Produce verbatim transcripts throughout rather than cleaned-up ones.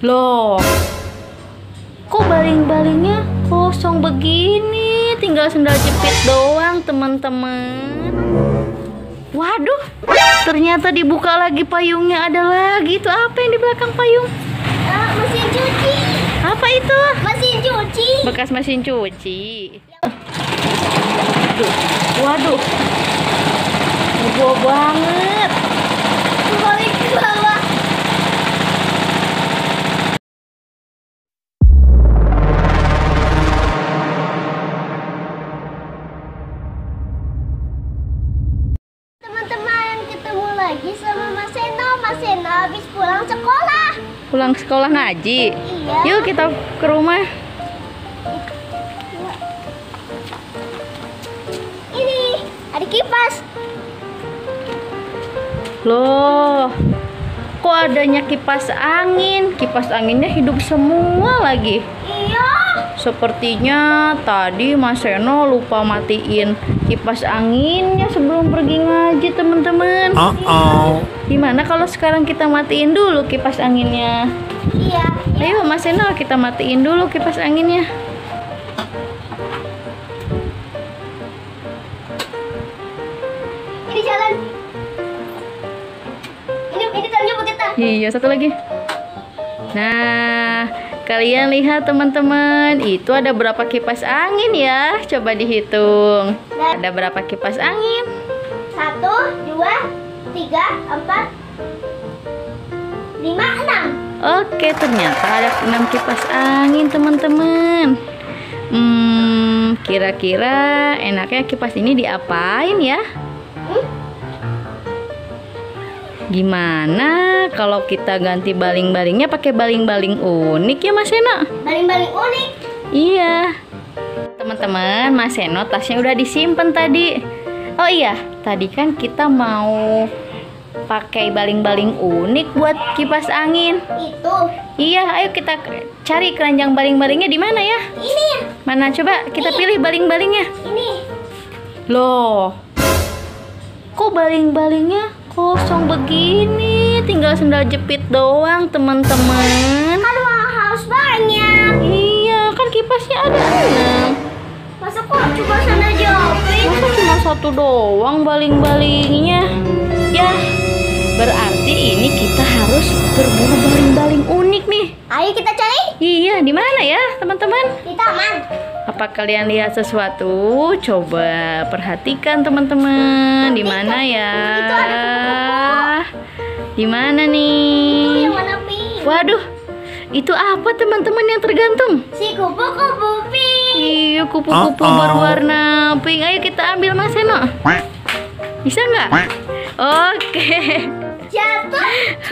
Loh, kok baling-balingnya kosong begini? Tinggal sendal jepit doang, teman-teman. Waduh, ternyata dibuka lagi payungnya, ada lagi. Itu apa yang di belakang payung? Uh, mesin cuci. Apa itu? Mesin cuci. Bekas mesin cuci. Aduh, waduh, heboh banget. Balik ke bawah. Teman-teman, ketemu lagi sama Mas Seno. Mas Seno habis pulang sekolah. Pulang sekolah ngaji. Iya. Yuk kita ke rumah. Ini ada kipas. Loh, kok adanya kipas angin? Kipas anginnya hidup semua lagi. Iya. Sepertinya tadi Mas Seno lupa matiin kipas anginnya sebelum pergi ngaji, teman-teman. Uh-oh. Gimana kalau sekarang kita matiin dulu kipas anginnya? Iya. Ayo Mas Seno, kita matiin dulu kipas anginnya. Ini jalan. Ini ini tanya kita. Iya, satu lagi. Nah, kalian lihat teman-teman, itu ada berapa kipas angin ya? Coba dihitung. Ada berapa kipas angin? Satu, dua, tiga, empat, lima, enam. Oke, ternyata ada enam kipas angin teman-teman. Hmm, kira-kira enaknya kipas ini diapain ya? Gimana kalau kita ganti baling-balingnya pakai baling-baling unik ya Mas Seno? Baling-baling unik. Iya. Teman-teman, Mas Seno tasnya udah disimpan tadi. Oh iya, tadi kan kita mau pakai baling-baling unik buat kipas angin. Itu. Iya, ayo kita cari keranjang baling-balingnya di mana ya? Ini. Mana coba kita pilih baling-balingnya. Ini. Loh, kok baling-balingnya kosong begini? Tinggal sendal jepit doang, teman-teman. Kan harus banyak. Iya, kan kipasnya ada enam. Masa kok cuma sana jepit? Masa cuma satu doang baling-balingnya? Ya, berarti ini kita harus berburu baling-baling unik nih. Ayo kita cari Iya, di mana ya, teman-teman? di taman. Apa kalian lihat sesuatu? Coba perhatikan teman-teman. Di mana ya? Itu ada kupu-kupu. Di mana Itu nih? yang warna pink. Waduh, itu apa teman-teman yang tergantung? Si kupu-kupu pink. Iya, kupu-kupu Uh-oh. berwarna pink. Ayo kita ambil Mas Seno. Bisa nggak? Oke. Jatuh.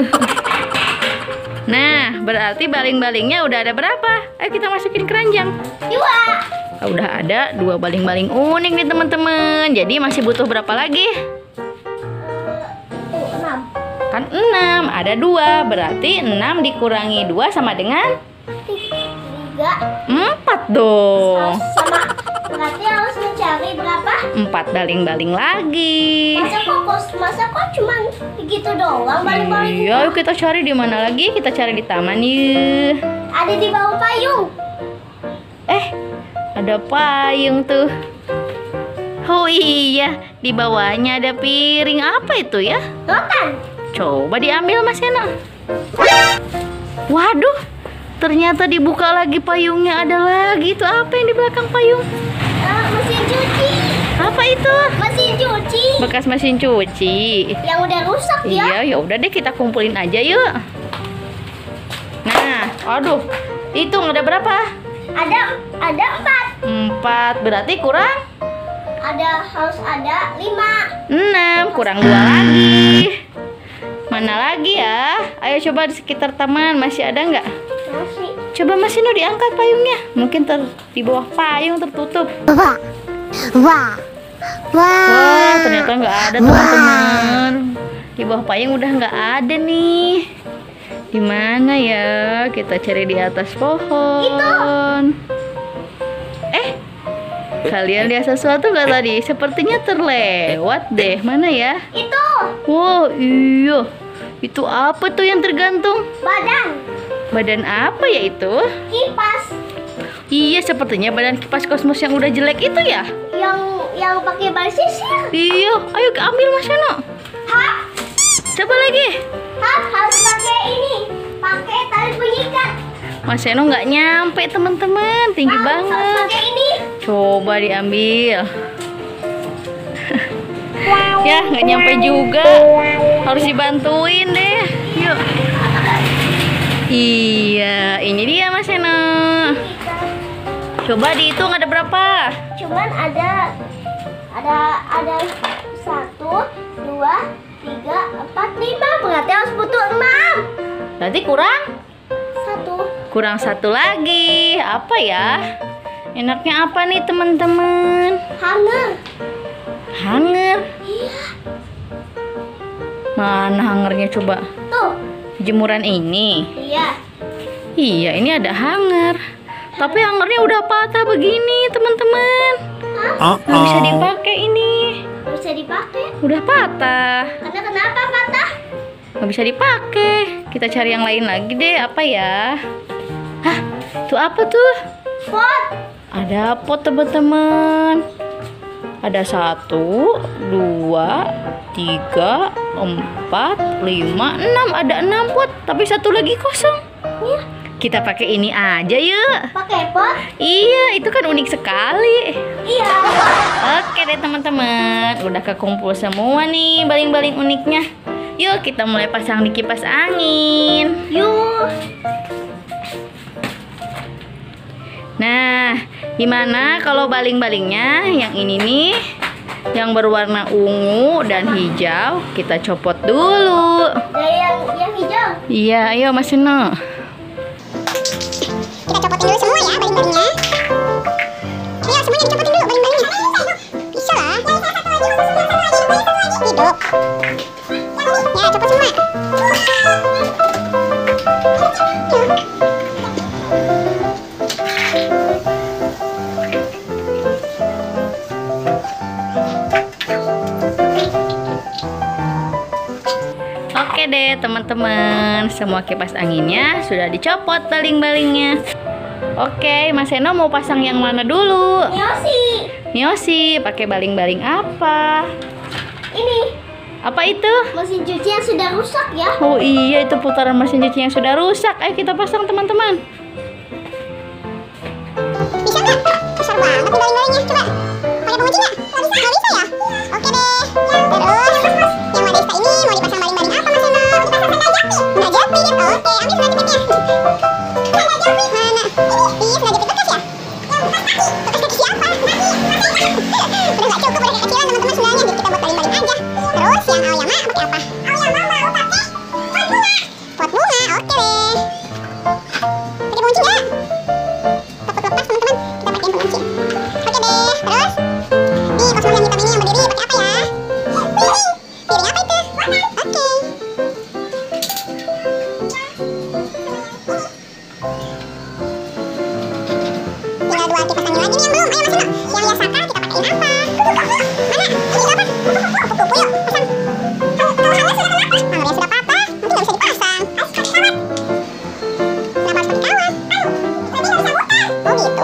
Nah, berarti baling-balingnya udah ada berapa? Ayo kita masukin keranjang. Dua. Udah ada dua baling-baling unik nih teman-teman. Jadi masih butuh berapa lagi? Tuh, enam. Kan enam, ada dua. Berarti enam dikurangi dua sama dengan Tiga. empat dong. Sama. Berarti harus mencari berapa? Empat baling-baling lagi. Masa kok kos- masa kok cuma begitu doang baling-baling? Iya, yuk kita cari di mana lagi? Kita cari di taman yuk. Ada di bawah payung. Eh, ada payung tuh. Oh iya, di bawahnya ada piring. Apa itu ya? Rotan. Coba diambil Mas Seno. Waduh, ternyata dibuka lagi payungnya, ada lagi. Itu apa yang di belakang payung? Uh, mesin cuci. Apa itu? Mesin cuci. Bekas mesin cuci. Yang udah rusak ya. Iya, ya udah deh kita kumpulin aja yuk. Nah, aduh, hitung ada berapa? Ada ada empat. Empat, berarti kurang Ada harus ada lima. enam, kurang dua lagi. Mana lagi ya? Ayo coba di sekitar taman masih ada nggak? Masih. Coba Mas Seno diangkat payungnya. Mungkin ter di bawah payung tertutup. Wah. Wah. Wah, ternyata nggak ada teman-teman. Di bawah payung udah nggak ada nih. Di mana ya? Kita cari di atas pohon. Eh, kalian lihat sesuatu nggak tadi? Sepertinya terlewat deh. Mana ya? Itu Wow, iya. Itu apa tuh yang tergantung? badan. Badan apa ya itu? Kipas. Iya, sepertinya badan kipas kosmos yang udah jelek itu ya. Yang yang pakai ban sisir. Iya, ayo ambil Mas Seno. Hah? Coba lagi. Hah? Harus pakai ini. Pakai tali pengikat. Mas Seno nggak nyampe teman-teman, tinggi Harus banget. pakai ini. Coba diambil. Ya, nggak nyampe juga. Harus dibantuin deh. Yuk. Iya, ini dia Mas Seno. Coba dihitung ada berapa? Cuman ada ada ada satu, dua, tiga, empat, lima. Berarti harus butuh enam. Berarti kurang? Satu. Kurang satu lagi. Apa ya? Enaknya apa nih teman-teman? Hanger. Hanger. Iya. Mana hangernya coba? Tuh. Jemuran ini. Iya. Iya, ini ada hanger. Tapi hangernya udah patah begini teman-teman. Hah? Nggak bisa dipakai ini. Nggak bisa dipakai. Udah patah. Karena kenapa patah? Nggak bisa dipakai. Kita cari yang lain lagi deh. Apa ya? Hah? Itu apa tuh? Pot. Ada pot teman-teman. Ada satu, dua, tiga, empat, lima, enam. Ada enam pot, tapi satu lagi kosong. Iya. Kita pakai ini aja yuk. Pakai pot? Iya, itu kan unik sekali. Iya. Oke deh teman-teman, udah kekumpul semua nih baling-baling uniknya. Yuk kita mulai pasang di kipas angin. Yuk. Nah, gimana kalau baling-balingnya yang ini nih, yang berwarna ungu dan hijau, kita copot dulu. Dari yang yang hijau. Iya, ayo Mas Seno. Kita copotin dulu semua ya baling-balingnya. Ayo semuanya dicopotin dulu baling-balingnya. Bisa lah. Hidup. Ya copot semua. Oke deh teman-teman, semua kipas anginnya sudah dicopot baling-balingnya. Oke, Mas Seno mau pasang yang mana dulu? Miosi. Miosi, pakai baling-baling apa? Ini Apa itu? mesin cuci yang sudah rusak ya. Oh iya, itu putaran mesin cuci yang sudah rusak. Ayo kita pasang teman-teman. Bisa nggak? Besar banget nih baling-balingnya. Coba. Pakai pengunci nggak? Nggak bisa. Nggak bisa ya? Oke deh. Terus yang Wadesta ini mau dipasang baling-baling apa Mas Seno? Mau dipasang sandal jepit. Sandal jepit. Oke, ambil sandal jepitnya. Sandal jepit mana? Ini. Ih, sandal jepit bekas ya? Bekas kaki siapa? Udah nggak cukup, udah kekecilan teman-teman sandalnya. Jadi kita buat baling-baling aja. Terus yang Aoyama pakai apa? Aoyama mau pakai pot bunga. Pot bunga, oke deh. Pakai pengunci nggak? Takut lepas teman-teman, kita pakein pengunci. Oke deh, terus nih kosmos yang hitam ini yang berdiri pakai apa ya? Piring. Piring apa itu? Oke. Tinggal dua kipas angin lagi nih yang belum. Ayo Mas Seno, yang Yasaka kita pakein apa? Mana? Ini apa? Kupu-kupu yuk, pasang. Kalau kalau hangat sudah kenapa? Hangatnya sudah patah, nanti nggak bisa dipasang. Harus pakai kawat. Kenapa harus pakai kawat? Nanti nggak bisa muter. Oh gitu.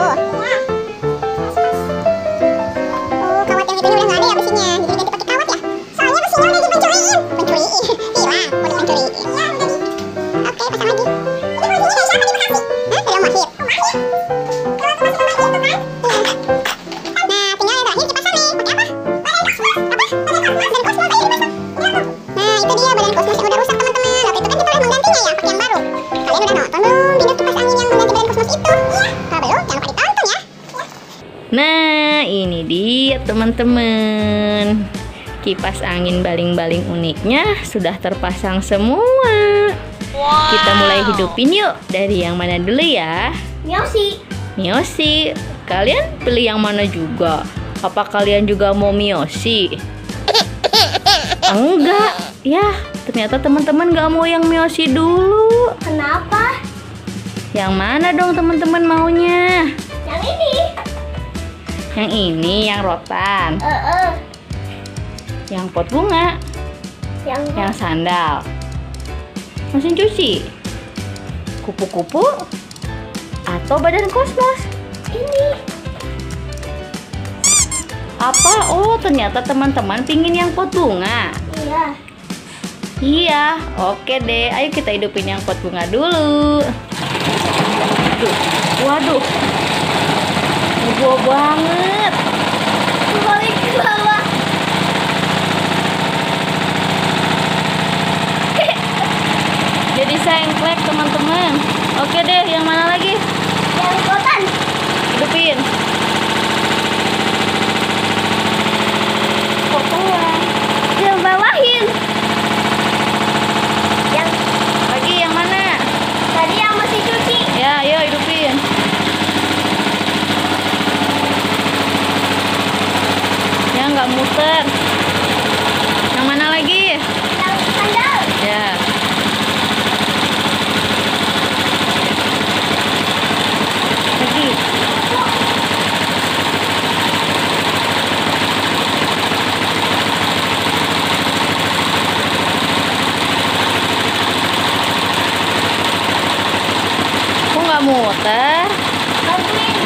Oh, kawat yang itunya udah nggak ada ya besinya. Jadi ganti pakai kawat ya. Soalnya besinya udah dipencuriin. Pencuriin. Hilang, udah dipencuriin. Ya udah di. Oke, pasang lagi. Ini besinya dari siapa? Di Bekasi? Hah? Dari Om Mahir. Om Mahir? Kalau cuma sama Mahir tuh kan? Iya. Nah, tinggal yang terakhir dipasang nih. Pakai apa? Badan kosmos. Apa? Badan kosmos. Badan kosmos ayo dipasang. Nah, itu dia badan kosmos yang udah rusak teman-teman. Waktu itu kan kita udah menggantinya ya, pakai yang baru. Kalian udah nonton belum video kipas angin yang mengganti badan kosmos itu? Iya. Kalau belum, jangan lupa ditonton ya. Nah, ini dia teman-teman. Kipas angin baling-baling uniknya sudah terpasang semua. Kita mulai hidupin yuk. Dari yang mana dulu ya? Miosi. Miosi. Kalian pilih yang mana juga? Apa kalian juga mau Miosi? Enggak. Ya, ternyata teman-teman gak mau yang Miosi dulu. Kenapa? Yang mana dong teman-teman maunya? Yang ini. Yang ini, yang rotan. Eh, eh. Yang pot bunga. Yang Yang sandal. Mesin cuci. kupu-kupu atau badan kosmos? Ini. Apa? Oh, ternyata teman-teman pingin yang pot bunga. Iya. Iya, oke deh. Ayo kita hidupin yang pot bunga dulu. Aduh, waduh, heboh banget. Kembali ke bawah. Jadi sengklek teman-teman. Oke deh, yang mana lagi? Yang kotan. Hidupin. Kok keluar? Yang bawahin. Yang Lagi yang mana? tadi yang masih cuci. Ya, ayo hidupin. Ya, nggak muter. Yang mana lagi? Yang sandal. Ya. Lagi. Kok nggak muter? Bantuin.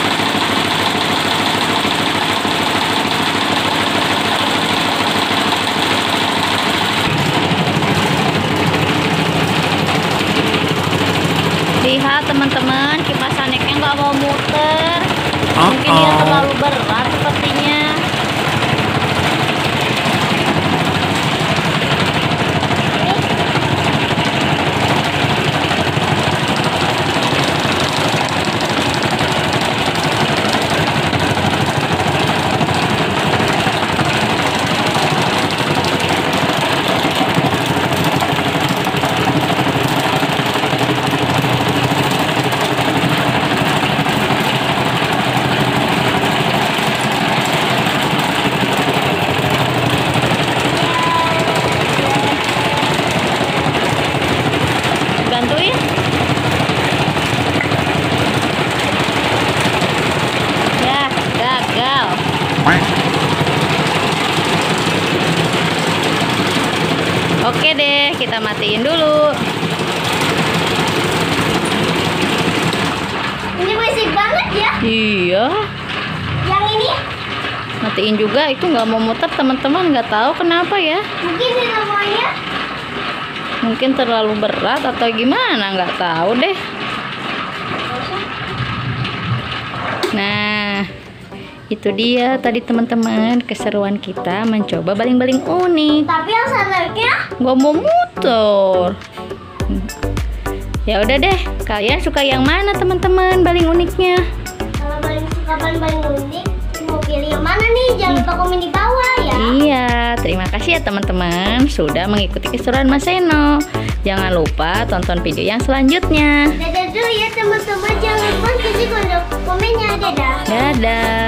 Lihat teman-teman, kipas aneknya nggak mau muter. Mungkin dia terlalu berat sepertinya. Bantuin. Ya, gagal. Oke deh, kita matiin dulu. Ini berisik banget ya. Iya, Yang ini matiin juga. Itu nggak mau muter teman-teman, nggak tahu kenapa ya. mungkin dinamonya. Mungkin terlalu berat atau gimana, nggak tahu deh. Nah, itu dia tadi teman-teman keseruan kita mencoba baling-baling unik. Tapi yang sandarnya Nggak mau muter. Ya udah deh, kalian suka yang mana teman-teman baling uniknya? kalau paling suka paling unik, mau pilih yang mana nih? Jangan lupa komen di bawah ya. Iya, terima kasih ya teman-teman sudah mengikuti keseruan Mas Seno. Jangan lupa tonton video yang selanjutnya. Dadah dulu ya teman-teman. Jangan lupa kasih komennya. Dadah. Dadah.